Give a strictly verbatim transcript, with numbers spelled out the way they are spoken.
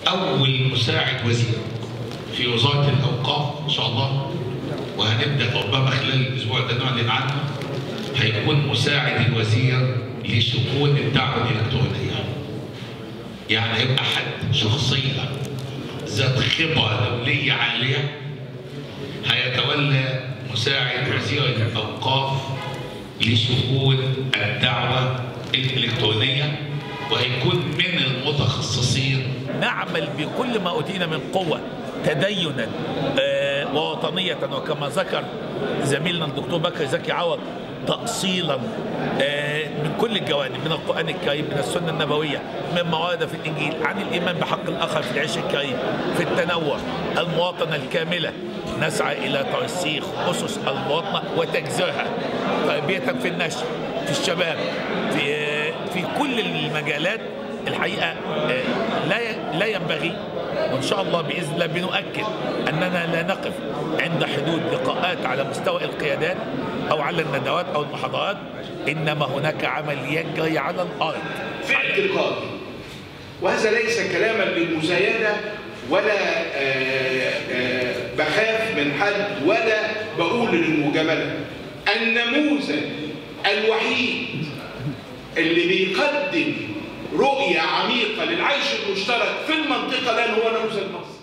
أول مساعد وزير في وزارة الأوقاف إن شاء الله، وهنبدأ ربما خلال الأسبوع ده نعلن عنه، هيكون مساعد الوزير لشؤون الدعوة الإلكترونية. يعني هيبقى حد شخصية ذات خبرة دولية عالية هيتولى مساعد وزير الأوقاف لشؤون الدعوة الإلكترونية، وهيكون من المتخصصين. نعمل بكل ما أوتينا من قوة تدينا آه ووطنية، وكما ذكر زميلنا الدكتور بكر زكي عوض تأصيلا آه من كل الجوانب، من القرآن الكريم، من السنة النبوية، مما ورد في الإنجيل عن الإيمان بحق الآخر في العيش الكريم، في التنوع، المواطنة الكاملة. نسعى إلى ترسيخ أسس المواطنة وتجذيرها، تربية في النشء، في الشباب، في آه في كل المجالات. الحقيقة لا لا ينبغي، وإن شاء الله بإذن الله بنؤكد أننا لا نقف عند حدود لقاءات على مستوى القيادات أو على الندوات أو المحاضرات، إنما هناك عمل يجري على الأرض في اعتقادي، وهذا ليس كلاما للمزايدة ولا بخاف من حد ولا بقول للمجاملة، النموذج الوحيد اللي بيقدم رؤية عميقة للعيش المشترك في المنطقة الآن هو نموذج مصر.